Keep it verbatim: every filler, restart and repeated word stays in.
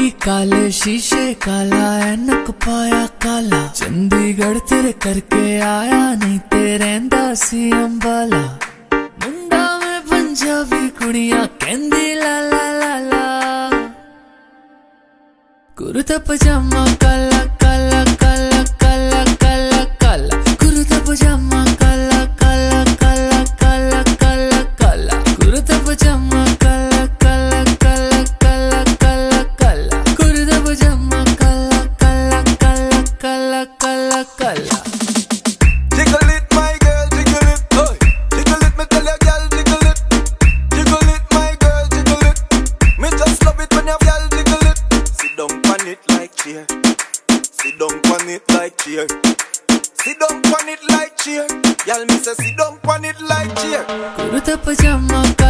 कोई काले शीशे काला ऐनक पाया काला, चंडीगढ़ तेरे करके आया नहीं तेरे सी अंबाला। मुंडा में पंजाबी कुड़ियां कहंदी ला ला ला ला, कुर्ता पजामा काला काला काला काला काला काला, कुर्ता पजामा काला काला काला काला काला काला, कुर्ता पजामा काला काला काला काला काला काला, कुर्ता पजामा काला काला काला काला काला काला। Jiggle it, my girl, jiggle it, hey. Jiggle it, me tell ya, girl, jiggle it. Jiggle it, my girl, jiggle it. Me just love it when your girl jiggle it. Sit down on it like chair. Sit down on it like chair. Sit down on it like chair. Girl, me say sit down on it like chair. Kurta pyjama